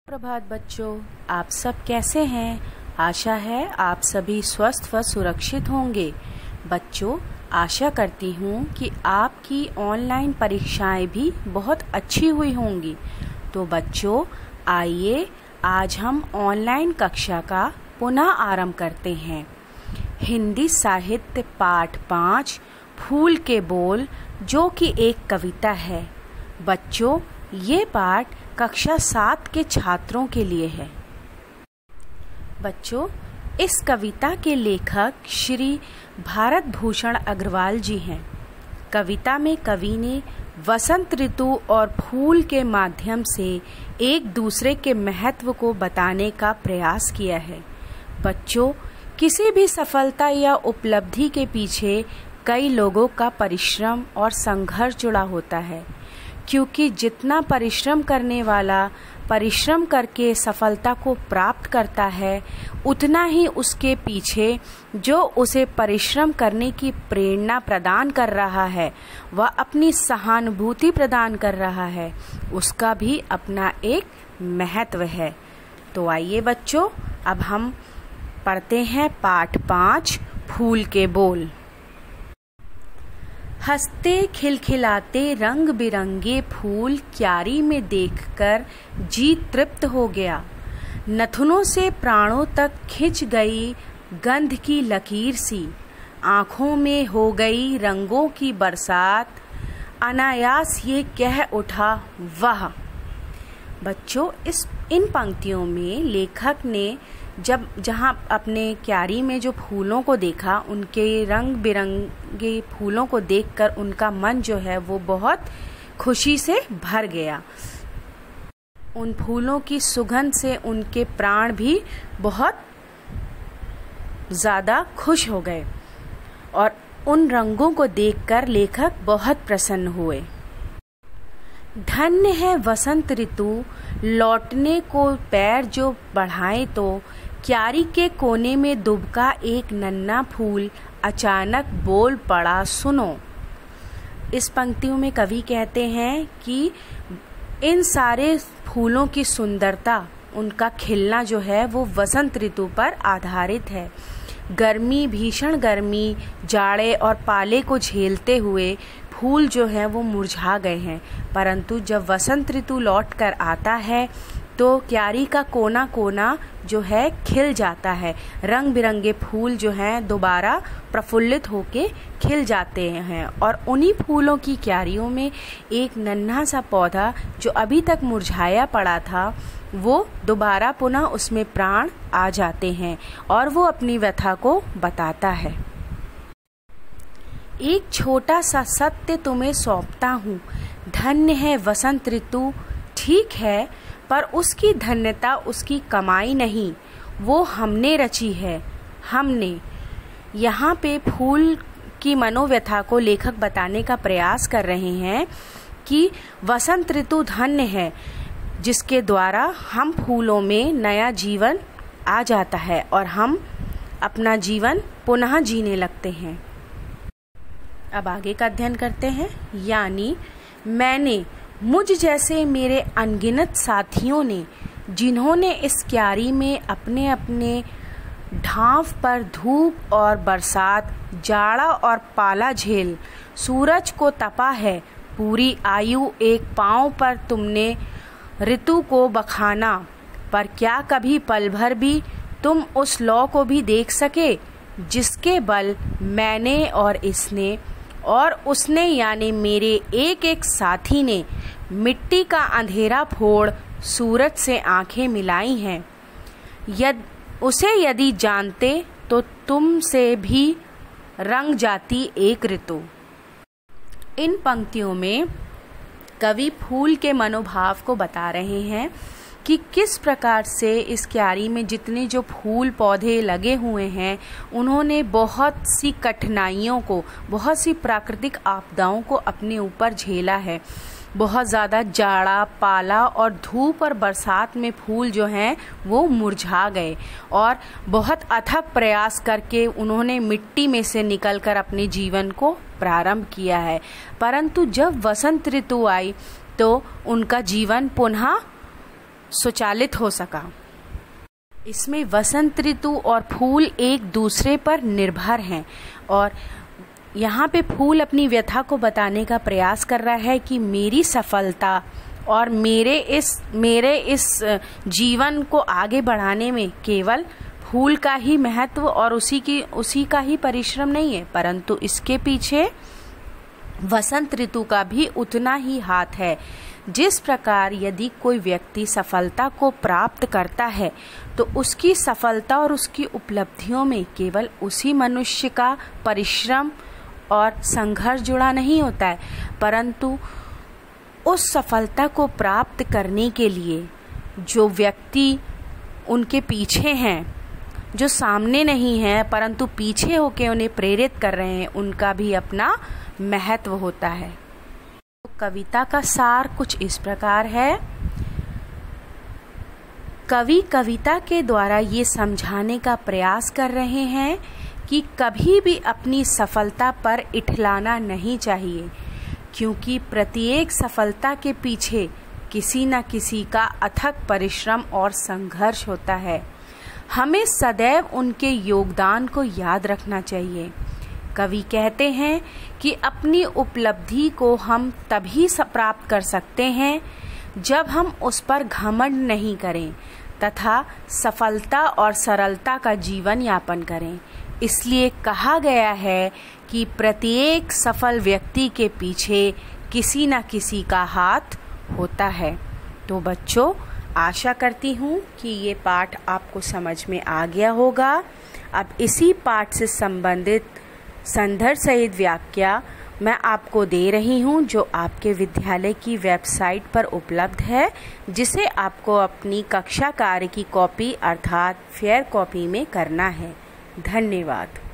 प्रभात बच्चों, आप सब कैसे हैं? आशा है आप सभी स्वस्थ व सुरक्षित होंगे। बच्चों, आशा करती हूँ कि आपकी ऑनलाइन परीक्षाएं भी बहुत अच्छी हुई होंगी। तो बच्चों, आइए आज हम ऑनलाइन कक्षा का पुनः आरंभ करते हैं। हिंदी साहित्य पाठ 5 फूल के बोल, जो कि एक कविता है। बच्चों, ये पाठ कक्षा 7 के छात्रों के लिए है। बच्चों, इस कविता के लेखक श्री भारत भूषण अग्रवाल जी हैं। कविता में कवि ने वसंत ऋतु और फूल के माध्यम से एक दूसरे के महत्व को बताने का प्रयास किया है। बच्चों, किसी भी सफलता या उपलब्धि के पीछे कई लोगों का परिश्रम और संघर्ष जुड़ा होता है, क्योंकि जितना परिश्रम करने वाला परिश्रम करके सफलता को प्राप्त करता है, उतना ही उसके पीछे जो उसे परिश्रम करने की प्रेरणा प्रदान कर रहा है, वह अपनी सहानुभूति प्रदान कर रहा है, उसका भी अपना एक महत्व है। तो आइए बच्चों, अब हम पढ़ते हैं पाठ 5 फूल के बोल। हंसते खिलखिलाते रंग बिरंगे फूल क्यारी में देखकर जी तृप्त हो गया। नथुनों से प्राणों तक खिंच गई गंध की लकीर सी, आँखों में हो गई रंगों की बरसात, अनायास ये कह उठा वाह। बच्चों, इन पंक्तियों में लेखक ने जहाँ अपने क्यारी में जो फूलों को देखा, उनके रंग बिरंगे फूलों को देखकर उनका मन जो है वो बहुत खुशी से भर गया। उन फूलों की सुगंध से उनके प्राण भी बहुत ज़्यादा खुश हो गए और उन रंगों को देखकर लेखक बहुत प्रसन्न हुए। धन्य है वसंत ऋतु, लौटने को पैर जो बढ़ाए तो, क्यारी के कोने में दुबका एक नन्हा फूल अचानक बोल पड़ा सुनो। इस पंक्तियों में कवि कहते हैं कि इन सारे फूलों की सुंदरता, उनका खिलना जो है वो वसंत ऋतु पर आधारित है। गर्मी, भीषण गर्मी, जाड़े और पाले को झेलते हुए फूल जो हैं वो मुरझा गए हैं, परंतु जब वसंत ऋतु लौट कर आता है तो क्यारी का कोना कोना जो है खिल जाता है। रंग बिरंगे फूल जो हैं दोबारा प्रफुल्लित होके खिल जाते हैं और उन्हीं फूलों की क्यारियों में एक नन्हा सा पौधा जो अभी तक मुरझाया पड़ा था, वो दोबारा पुनः उसमें प्राण आ जाते हैं और वो अपनी व्यथा को बताता है। एक छोटा सा सत्य तुम्हें सौंपता हूँ, धन्य है वसंत ऋतु, ठीक है, पर उसकी धन्यता उसकी कमाई नहीं, वो हमने रची है। हमने यहाँ पे फूल की मनोव्यथा को लेखक बताने का प्रयास कर रहे हैं कि वसंत ऋतु धन्य है, जिसके द्वारा हम फूलों में नया जीवन आ जाता है और हम अपना जीवन पुनः जीने लगते हैं। अब आगे का अध्ययन करते हैं। यानी मैंने, मुझ जैसे मेरे अनगिनत साथियों ने, जिन्होंने इस क्यारी में अपने अपने ढांव पर धूप और बरसात, जाड़ा और पाला झेल सूरज को तपा है, पूरी आयु एक पांव पर तुमने ऋतु को बखाना, पर क्या कभी पल भर भी तुम उस लौ को भी देख सके, जिसके बल मैंने और इसने और उसने यानी मेरे एक एक साथी ने मिट्टी का अंधेरा फोड़ सूरज से आंखें मिलाई हैं। उसे यदि जानते तो तुमसे भी रंग जाती एक ऋतु। इन पंक्तियों में कवि फूल के मनोभाव को बता रहे हैं कि किस प्रकार से इस क्यारी में जितने जो फूल पौधे लगे हुए हैं, उन्होंने बहुत सी कठिनाइयों को, बहुत सी प्राकृतिक आपदाओं को अपने ऊपर झेला है। बहुत ज़्यादा जाड़ा, पाला और धूप और बरसात में फूल जो हैं वो मुरझा गए और बहुत अथक प्रयास करके उन्होंने मिट्टी में से निकलकर अपने जीवन को प्रारंभ किया है। परंतु जब वसंत ऋतु आई तो उनका जीवन पुनः स्वचालित हो सका। इसमें वसंत ऋतु और फूल एक दूसरे पर निर्भर हैं और यहाँ पे फूल अपनी व्यथा को बताने का प्रयास कर रहा है कि मेरी सफलता और मेरे इस जीवन को आगे बढ़ाने में केवल फूल का ही महत्व और उसी का ही परिश्रम नहीं है, परंतु इसके पीछे वसंत ऋतु का भी उतना ही हाथ है। जिस प्रकार यदि कोई व्यक्ति सफलता को प्राप्त करता है तो उसकी सफलता और उसकी उपलब्धियों में केवल उसी मनुष्य का परिश्रम और संघर्ष जुड़ा नहीं होता है, परंतु उस सफलता को प्राप्त करने के लिए जो व्यक्ति उनके पीछे हैं, जो सामने नहीं है परंतु पीछे होके उन्हें प्रेरित कर रहे हैं, उनका भी अपना महत्व होता है। तो कविता का सार कुछ इस प्रकार है। कवि कविता के द्वारा ये समझाने का प्रयास कर रहे हैं कि कभी भी अपनी सफलता पर इठलाना नहीं चाहिए, क्योंकि प्रत्येक सफलता के पीछे किसी न किसी का अथक परिश्रम और संघर्ष होता है। हमें सदैव उनके योगदान को याद रखना चाहिए। कवि कहते हैं कि अपनी उपलब्धि को हम तभी प्राप्त कर सकते हैं जब हम उस पर घमंड नहीं करें तथा सफलता और सरलता का जीवन यापन करें। इसलिए कहा गया है कि प्रत्येक सफल व्यक्ति के पीछे किसी न किसी का हाथ होता है। तो बच्चों, आशा करती हूँ कि ये पाठ आपको समझ में आ गया होगा। अब इसी पाठ से संबंधित संदर्भ सहित व्याख्या मैं आपको दे रही हूँ, जो आपके विद्यालय की वेबसाइट पर उपलब्ध है, जिसे आपको अपनी कक्षा कार्य की कॉपी अर्थात फेयर कॉपी में करना है। धन्यवाद।